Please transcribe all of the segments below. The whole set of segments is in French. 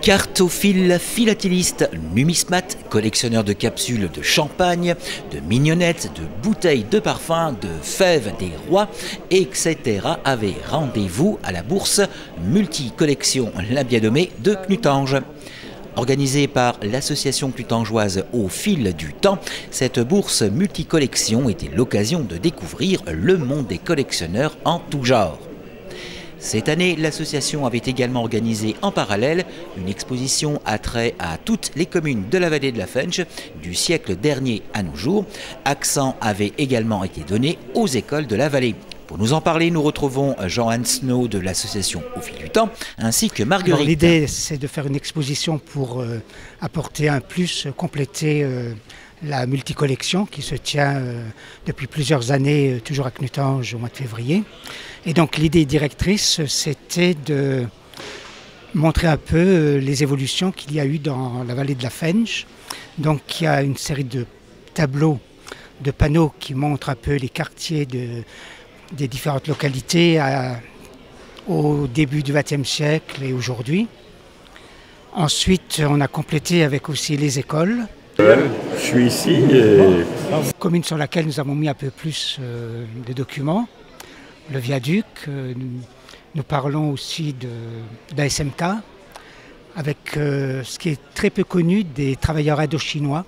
Cartophile, philatéliste, numismate, collectionneur de capsules de champagne, de mignonnettes, de bouteilles de parfum, de fèves des rois, etc. avaient rendez-vous à la bourse multicollection La Biadomée de Knutange. Organisée par l'association clutangeoise Au fil du temps, cette bourse multicollection était l'occasion de découvrir le monde des collectionneurs en tout genre. Cette année, l'association avait également organisé en parallèle une exposition attrait à toutes les communes de la vallée de la Fensch, du siècle dernier à nos jours. Accent avait également été donné aux écoles de la vallée. Pour nous en parler, nous retrouvons Jean-Anne Snow de l'association Au fil du temps, ainsi que Marguerite. L'idée, c'est de faire une exposition pour apporter un plus, compléter la multicollection qui se tient depuis plusieurs années, toujours à Knutange au mois de février. Et donc l'idée directrice, c'était de montrer un peu les évolutions qu'il y a eu dans la vallée de la Fensch. Donc il y a une série de tableaux, de panneaux qui montrent un peu les quartiers des différentes localités au début du XXe siècle et aujourd'hui. Ensuite, on a complété avec aussi les écoles. Je suis ici. Une commune sur laquelle nous avons mis un peu plus de documents. Le viaduc. Nous parlons aussi d'ASMK, avec ce qui est très peu connu des travailleurs indo-chinois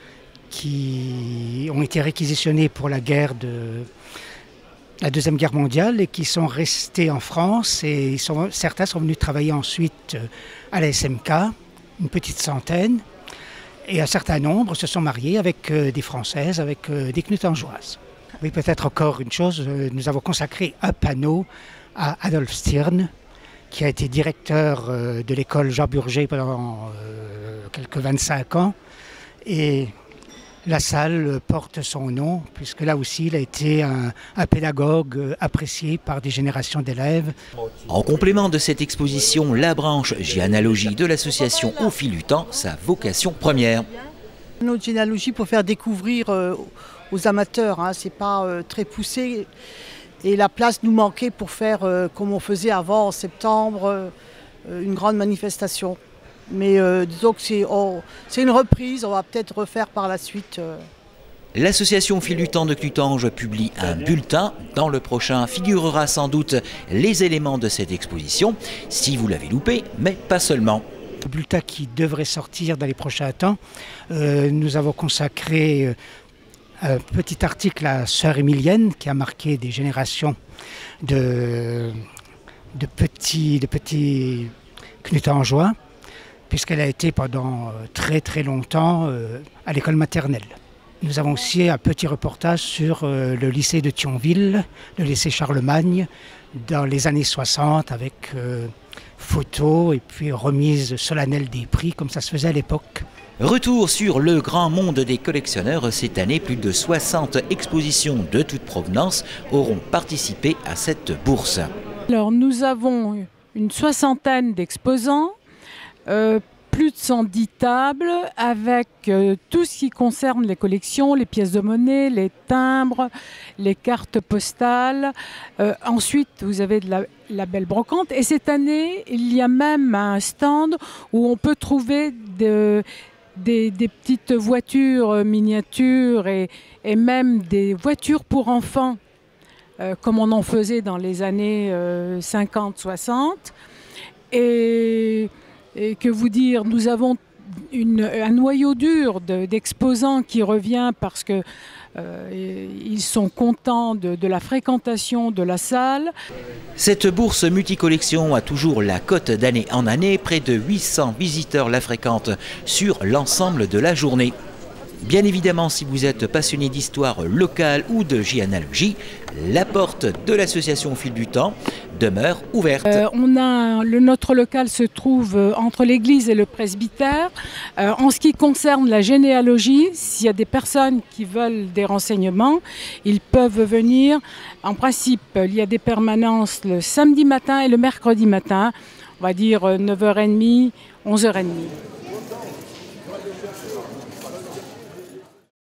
qui ont été réquisitionnés pour la Deuxième Guerre mondiale et qui sont restés en France et certains sont venus travailler ensuite à la SMK, une petite centaine, et un certain nombre se sont mariés avec des Françaises, avec des Knutangeoises. Oui, peut-être encore une chose, nous avons consacré un panneau à Adolphe Stirn, qui a été directeur de l'école Jean Burger pendant quelques 25 ans, et la salle porte son nom, puisque là aussi, il a été un pédagogue apprécié par des générations d'élèves. En complément de cette exposition, la branche généalogie de l'association Au fil du temps, sa vocation première. Notre généalogie pour faire découvrir aux amateurs, hein, c'est pas très poussé. Et la place nous manquait pour faire, comme on faisait avant en septembre, une grande manifestation. Mais disons que c'est une reprise, on va peut-être refaire par la suite. L'association Au fil du temps de Knutange publie un bulletin. Dans le prochain figurera sans doute les éléments de cette exposition, si vous l'avez loupé, mais pas seulement. Le bulletin qui devrait sortir dans les prochains temps, nous avons consacré un petit article à Sœur Émilienne qui a marqué des générations de petits Knutangeois, puisqu'elle a été pendant très très longtemps à l'école maternelle. Nous avons aussi un petit reportage sur le lycée de Thionville, le lycée Charlemagne, dans les années 60, avec photos et puis remise solennelle des prix, comme ça se faisait à l'époque. Retour sur le grand monde des collectionneurs. Cette année, plus de 60 expositions de toute provenance auront participé à cette bourse. Alors, nous avons une soixantaine d'exposants, plus de 110 tables avec tout ce qui concerne les collections, les pièces de monnaie, les timbres, les cartes postales. Ensuite, vous avez de la belle brocante. Et cette année, il y a même un stand où on peut trouver des petites voitures miniatures et même des voitures pour enfants, comme on en faisait dans les années 50-60. Et que vous dire, nous avons un noyau dur d'exposants qui revient parce que ils sont contents de la fréquentation de la salle. Cette bourse multicollection a toujours la cote d'année en année. Près de 800 visiteurs la fréquentent sur l'ensemble de la journée. Bien évidemment, si vous êtes passionné d'histoire locale ou de généalogie, la porte de l'association Au fil du temps demeure ouverte. Notre local se trouve entre l'église et le presbytère. En ce qui concerne la généalogie, s'il y a des personnes qui veulent des renseignements, ils peuvent venir. En principe, il y a des permanences le samedi matin et le mercredi matin, on va dire 9h30, 11h30.